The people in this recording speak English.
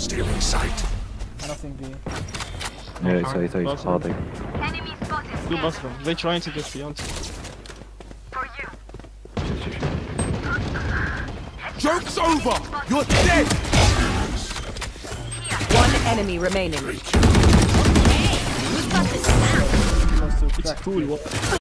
Stealing sight. Nothing B. Yeah, he's holding. Enemy spotted. Two bathroom. They trying to get beyond. For you. Joke's over! You're dead! One enemy remaining. Close to It's crack. cool.